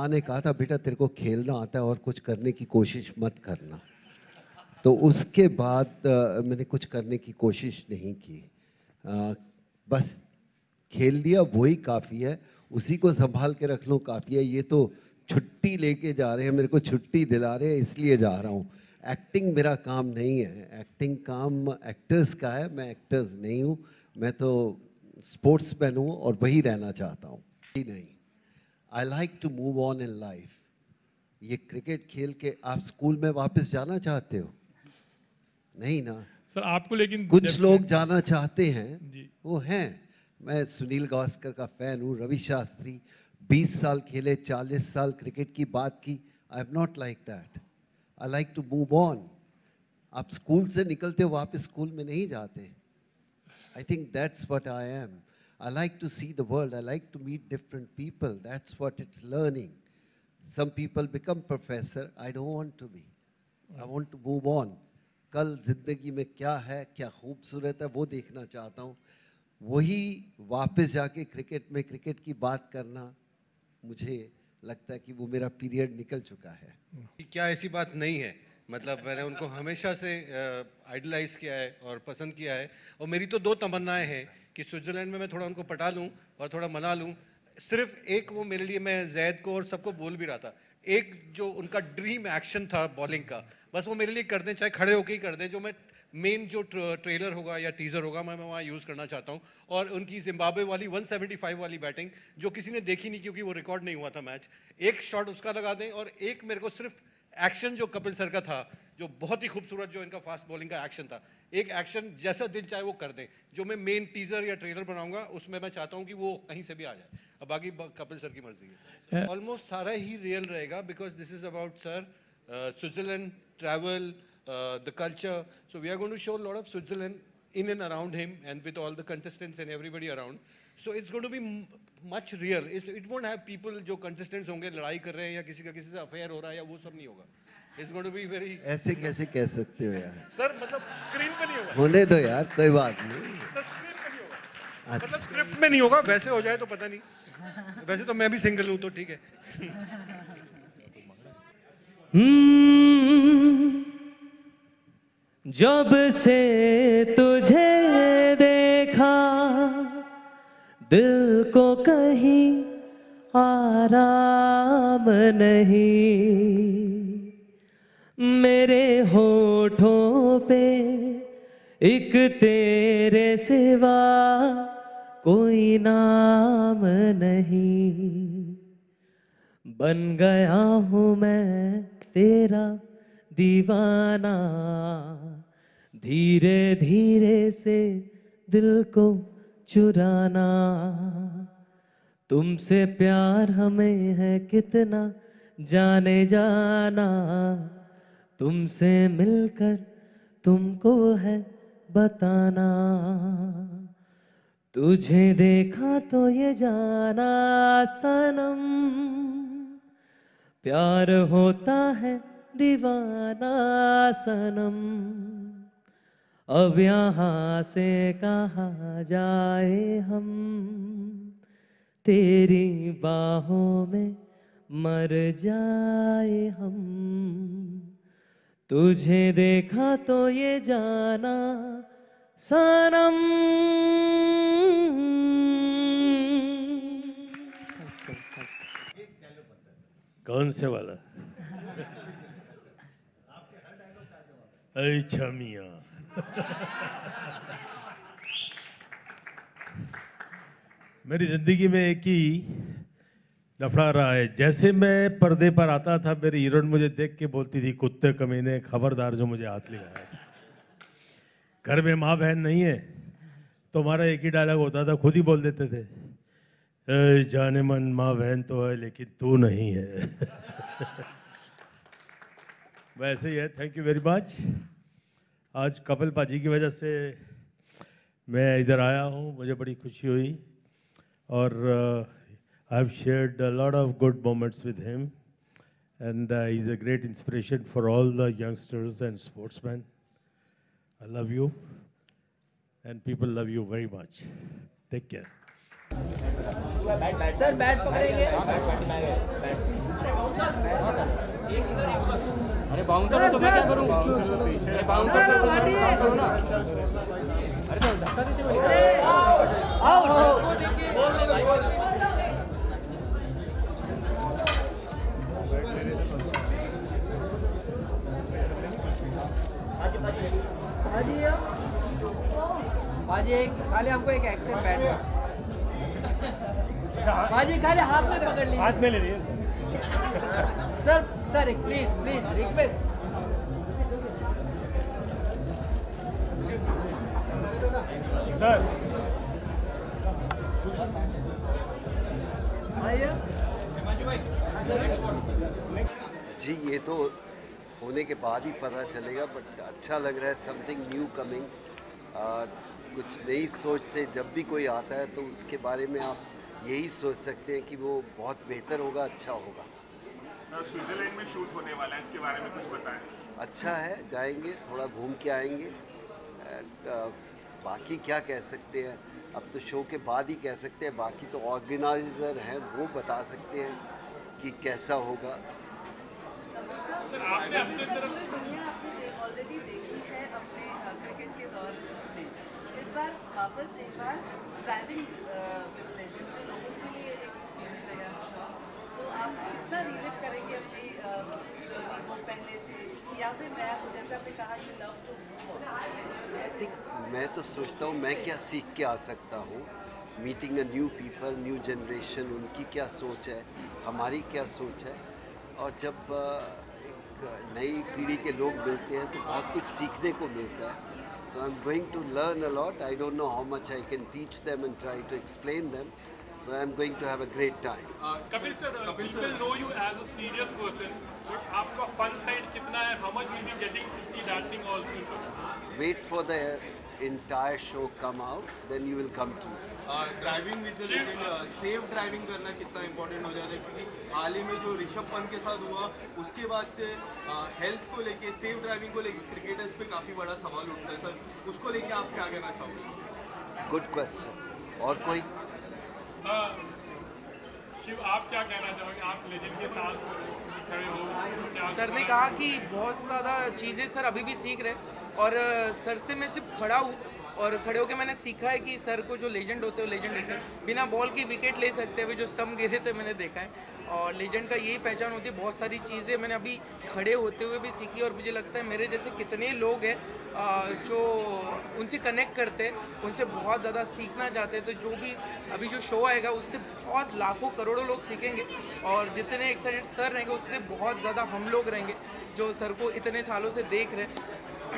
माँ ने कहा था बेटा तेरे को खेलना आता है और कुछ करने की कोशिश मत करना। तो उसके बाद मैंने कुछ करने की कोशिश नहीं की। बस खेल लिया वही काफ़ी है, उसी को संभाल के रख लो काफ़ी है। ये तो छुट्टी लेके जा रहे हैं, मेरे को छुट्टी दिला रहे हैं इसलिए जा रहा हूँ। एक्टिंग मेरा काम नहीं है, एक्टिंग काम एक्टर्स का है, मैं एक्टर्स नहीं हूँ। मैं तो स्पोर्ट्समैन हूँ और वही रहना चाहता हूँ। नहीं, I like to move on in life. ये क्रिकेट खेल के आप स्कूल में वापस जाना चाहते हो? नहीं ना सर आपको, लेकिन कुछ लोग जाना चाहते हैं जी। वो हैं। मैं सुनील गावस्कर का फैन हूँ, रवि शास्त्री 20 साल खेले, 40 साल क्रिकेट की बात की। I am not like that, I like to move on. आप स्कूल से निकलते हो वापस स्कूल में नहीं जाते। I think that's what I am. I like to see the world, I like to meet different people, that's what it's learning. Some people become professor, I don't want to be, I want to move on. कल जिंदगी में क्या है, क्या खूबसूरत है वो देखना चाहता हूँ। वही वापस जाके क्रिकेट में क्रिकेट की बात करना, मुझे लगता है कि वो मेरा पीरियड निकल चुका है। क्या ऐसी बात नहीं है? मतलब मैंने उनको हमेशा से आइडलाइज किया है और पसंद किया है। और मेरी तो दो तमन्नाएं हैं कि स्विट्जरलैंड में मैं थोड़ा उनको पटा लूँ और थोड़ा मना लूँ। सिर्फ एक वो मेरे लिए, मैं जैद को और सबको बोल भी रहा था, एक जो उनका ड्रीम एक्शन था बॉलिंग का, बस वो मेरे लिए कर दें, चाहे खड़े होकर ही कर दें। जो मैं मेन जो ट्रेलर होगा या टीजर होगा मैं वहाँ यूज़ करना चाहता हूँ। और उनकी जिम्बाब्वे वाली 175 वाली बैटिंग जो किसी ने देखी नहीं क्योंकि वो रिकॉर्ड नहीं हुआ था मैच, एक शॉट उसका लगा दें। और एक मेरे को सिर्फ एक्शन जो कपिल सर का था, जो बहुत ही खूबसूरत जो इनका फास्ट बॉलिंग का एक्शन था, एक एक्शन जैसा दिल चाहे वो कर दें। जो मैं मेन टीजर या ट्रेलर बनाऊंगा उसमें मैं चाहता हूँ कि वो कहीं से भी आ जाए। अब बाकी कपिल सर की मर्जी है। ऑलमोस्ट सारा ही रियल रहेगा because this is about sir, Switzerland, travel, the culture. So we are going to show a lot of Switzerland in and around him and with all the contestants and everybody around. So it's going to be much real. It won't have people जो contestants होंगे लड़ाई कर रहे हैं या किसी का किसी से अफेयर हो रहा है या वो सब नहीं होगा. It's going to be very. ऐसे कैसे कह सकते हो यार? सर मतलब स्क्रीन पे नहीं होगा. होने दो यार, कोई बात नहीं। सर स्क्रीन पे नहीं होगा. मतलब स्क्रिप्ट में नहीं होगा. वैसे हो जाए तो पता नहीं. वैसे तो मैं भी सिंगल हूँ तो ठीक है. जब से तुझे देखा दिल को कहीं आराम नहीं, मेरे होठों पे एक तेरे सिवा कोई नाम नहीं। बन गया हूँ मैं तेरा दीवाना, धीरे धीरे से दिल को चुराना। तुमसे प्यार हमें है कितना जाने जाना, तुमसे मिलकर तुमको है बताना। तुझे देखा तो ये जाना सनम, प्यार होता है दीवाना सनम। अब यहाँ से कहाँ जाए हम, तेरी बाहों में मर जाए हम। तुझे देखा तो ये जाना सनम। कौन से वाला? अच्छा मियाँ। मेरी जिंदगी में एक ही लफड़ा रहा है। जैसे मैं पर्दे पर आता था मेरी हीरोइन मुझे देख के बोलती थी, कुत्ते कमीने खबरदार जो मुझे हाथ लगाया था। घर में माँ बहन नहीं है तो हमारा एक ही डायलॉग होता था, खुद ही बोल देते थे, जाने मन माँ बहन तो है लेकिन तू नहीं है। वैसे ही है। Thank you very much. आज कपिल पाजी की वजह से मैं इधर आया हूँ, मुझे बड़ी खुशी हुई। और I have shared a lot of good moments with him and he is a great inspiration for all the youngsters and sportsman. I love you and people love you very much. Take care. Sir bat पकड़ेंगे। अरे bouncer तो मैं क्या करूं? अरे bouncer तो काम करो ना। अरे तो धक्का दीजिए। आओ देखिए। बाजी एक खाली हमको एक एक्शन बैट बाजी खाली हाथ में पकड़ लीजिए। हाथ में ले लिए सर सर एक please please request. Sir ji ये तो होने के बाद ही पता चलेगा, बट अच्छा लग रहा है, समथिंग न्यू कमिंग। कुछ नई सोच से जब भी कोई आता है तो उसके बारे में आप यही सोच सकते हैं कि वो बहुत बेहतर होगा, अच्छा होगा। स्विट्जरलैंड में शूट होने वाला है, इसके बारे में कुछ बताएं। अच्छा है, जाएंगे, थोड़ा घूम के आएंगे। बाकी क्या कह सकते हैं, अब तो शो के बाद ही कह सकते हैं। बाकी तो ऑर्गेनाइजर हैं, वो बता सकते हैं कि कैसा होगा। आपने अपनी दुनिया आपने ऑलरेडी देखी है अपने क्रिकेट के दौर में। इस बार वापस एक बार ड्राइविंग विद लेजेंड जो लोगों के लिए एक एक्सपीरियंस रहेगा। तो आप कितना रिलेट करेंगे अपनी जर्नी को पहले से, या फिर नया जैसे आपने कहा you love to move on? I think मैं तो सोचता हूँ मैं क्या सीख के आ सकता हूँ, meeting a new people, new generation, उनकी क्या सोच है, हमारी क्या सोच है। और जब एक नई पीढ़ी के लोग मिलते हैं तो बहुत कुछ सीखने को मिलता है। So I am going to learn a lot. I don't know how much I can teach them and try to explain them, but I am going to have a great time. Kapil sir, people know you as a serious person, but आपका fun side कितना है? How much will you be getting to see that thing also? Wait for the entire show come out, then you will come to know. Driving with the legend, safe driving करना कितना important हो जाता है, क्योंकि हाल ही में जो ऋषभ पंत के साथ हुआ उसके बाद से हेल्थ को लेके, सेफ ड्राइविंग को लेके क्रिकेटर्स पे काफ़ी बड़ा सवाल उठता है। सर उसको लेके आप क्या कहना चाहोगे? Good question. और कोई? शिव आप क्या कहना चाहोगे? आप लेजेंड के साथ खड़े हो। सर ने कहा कि बहुत ज़्यादा चीज़ें सर अभी भी सीख रहे, और सर से मैं सिर्फ खड़ा हूँ, और खड़े होकर मैंने सीखा है कि सर को जो लेजेंड होते हैं वो लेजेंड होते हैं, बिना बॉल की विकेट ले सकते हैं। जो स्तंभ गिरे थे मैंने देखा है, और लेजेंड का यही पहचान होती है। बहुत सारी चीज़ें मैंने अभी खड़े होते हुए भी सीखी, और मुझे लगता है मेरे जैसे कितने लोग हैं जो उनसे कनेक्ट करते हैं, उनसे बहुत ज़्यादा सीखना चाहते हैं। तो जो भी अभी जो शो आएगा उससे बहुत लाखों करोड़ों लोग सीखेंगे, और जितने एक्साइटेड सर रहेंगे उससे बहुत ज़्यादा हम लोग रहेंगे जो सर को इतने सालों से देख रहे हैं।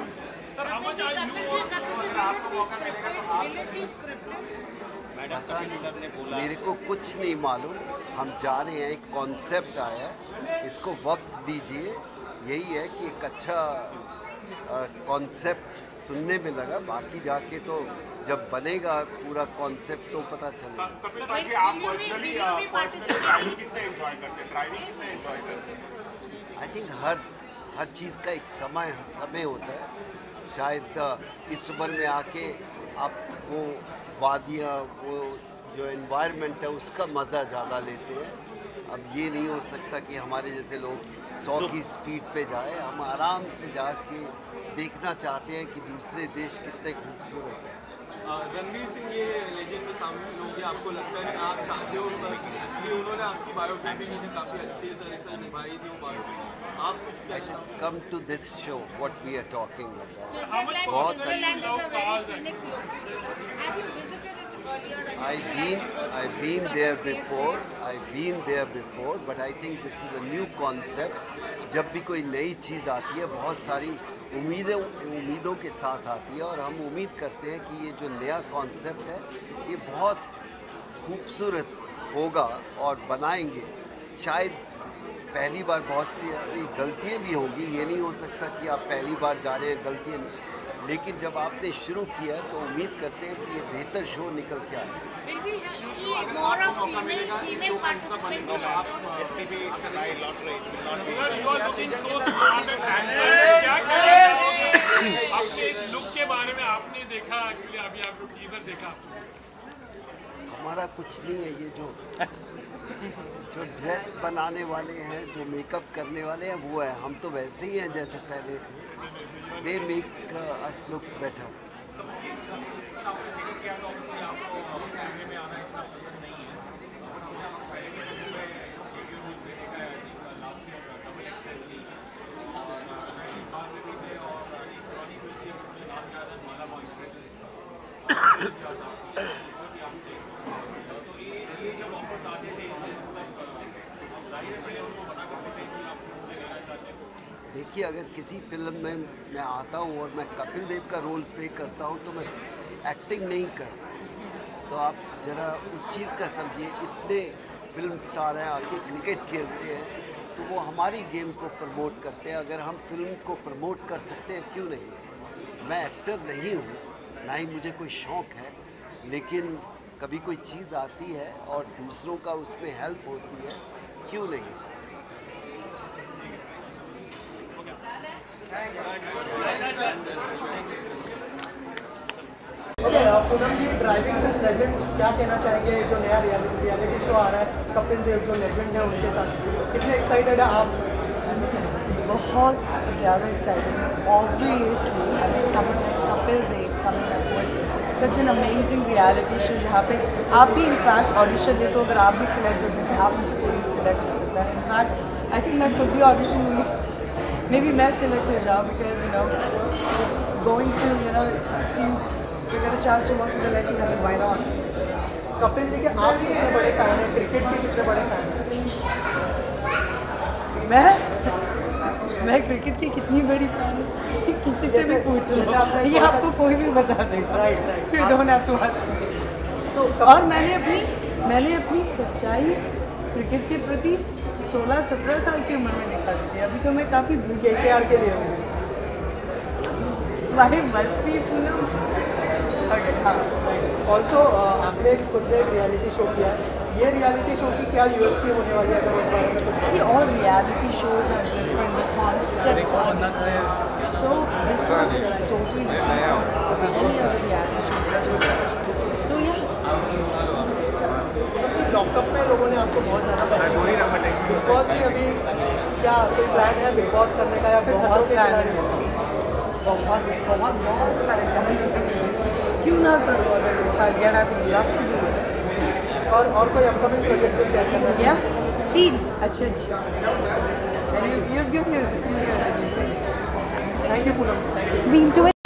पता नहीं, मेरे को कुछ नहीं मालूम। हम जा रहे हैं, एक कॉन्सेप्ट आया है, इसको वक्त दीजिए। यही है कि एक अच्छा कॉन्सेप्ट सुनने में लगा, बाकी जाके तो जब बनेगा पूरा कॉन्सेप्ट तो पता चलेगा। कपिल भाई, आप पर्सनली ड्राइविंग कितने एंजॉय करते हैं? ड्राइविंग कितने एंजॉय करते हैं? आई थिंक हर चीज़ का एक समय होता है। शायद इस उम्र में आके आप वो वादियाँ, वो जो एनवायरनमेंट है उसका मज़ा ज़्यादा लेते हैं। अब ये नहीं हो सकता कि हमारे जैसे लोग 100 की स्पीड पे जाए। हम आराम से जाके देखना चाहते हैं कि दूसरे देश कितने खूबसूरत हैं। रणवीर सिंह ये लेजेंड में शामिल होंगे, आपको लगता है कि आप चाहते हो सर कि उन्होंने आपकी बायोपिक भी मुझे काफ़ी अच्छी तरह से निभाई थी वो बायोपिक, आप कुछ I come to this show what we are talking about. बहुत I've been there before, but I think this is a new concept. जब भी कोई नई चीज़ आती है बहुत सारी उम्मीदों के साथ आती है, और हम उम्मीद करते हैं कि ये जो नया कॉन्सेप्ट है ये बहुत खूबसूरत होगा और बनाएंगे। शायद पहली बार बहुत सी गलतियाँ भी होंगी, ये नहीं हो सकता कि आप पहली बार जा रहे हैं गलतियाँ नहीं, लेकिन जब आपने शुरू किया है तो उम्मीद करते हैं कि ये बेहतर शो निकल के आए। अगर आपको मौका मिलेगा इस शो का हिस्सा बनने के लिए, आप अपने लुक के बारे में आपने देखा, अभी आपको टीजर देखा? हमारा कुछ नहीं है, ये जो ड्रेस बनाने वाले हैं, जो मेकअप करने वाले हैं वो है। हम तो वैसे ही हैं जैसे पहले थे। They make us look better. देखिए, अगर किसी फिल्म में मैं आता हूँ और मैं कपिल देव का रोल प्ले करता हूँ तो मैं एक्टिंग नहीं कर रहा। तो आप ज़रा उस चीज़ का समझिए, इतने फिल्म स्टार हैं आके क्रिकेट खेलते हैं तो वो हमारी गेम को प्रमोट करते हैं। अगर हम फिल्म को प्रमोट कर सकते हैं क्यों नहीं। मैं एक्टर नहीं हूँ, ना ही मुझे कोई शौक़ है, लेकिन कभी कोई चीज़ आती है और दूसरों का उसमें हेल्प होती है, क्यों नहीं। Poonam ji, driving with legends क्या कहना चाहेंगे? जो नया रियलिटी शो आ रहा है, कपिल देव जो लेजेंड है उनके साथ, कितने एक्साइटेड है आप? बहुत ज़्यादा एक्साइटेड है। Obviously Kapil Dev coming up with such an amazing reality show, जहाँ पे आप भी इनफैक्ट ऑडिशन दे तो अगर आप भी सिलेक्ट हो सकते हैं, आप में से कोई भी सिलेक्ट हो सकता है। इनफैक्ट आई थिंक मैं खुद भी ऑडिशन दूँगी, मे बी मैं सिलेक्ट हो जाऊँ, because you know going to you know you get a chance to work with the legend, I mean, why not? Kapil ji के आप कितने बड़े फैन हैं, क्रिकेट के कितने बड़े फैन हैं? मैं क्रिकेट की कितनी बड़ी फैन हूँ, किसी से भी पूछ लो, ये आपको कोई भी बता देगा। Right, you don't have to ask me. और मैंने अपनी सच्चाई क्रिकेट के प्रति 16-17 साल की उम्र में निकाली थी। अभी तो मैं काफ़ी KKR के लिए हूँ। भाई मस्ती पूनम। ऑल्सो आपने खुद ने एक रियलिटी शो किया है, ये रियलिटी शो की क्या USP होने वाली है? अगर उस बारे में कुछ। See, all reality shows are different, the concepts are different. So this one is totally different from any other reality shows that you watch. So yeah. Lockup में लोगों ने आपको बहुत ज़्यादा बिग बॉस में अभी क्या कोई प्लान है बिग बॉस करने का या फिर बहुत प्लान है, बहुत सारे प्लान। क्यों ना करो, अगर if I get I would love to do it. और कोई अपकमिंग प्रोजेक्ट को शेयर करना है? क्या 3 अच्छा you give me. Thank you Poonam, thank you.